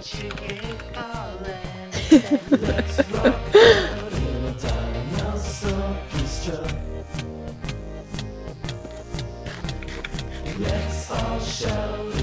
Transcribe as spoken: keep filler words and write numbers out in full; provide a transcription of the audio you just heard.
Let's rock out in a dinosaur orchestra. Let's all shout.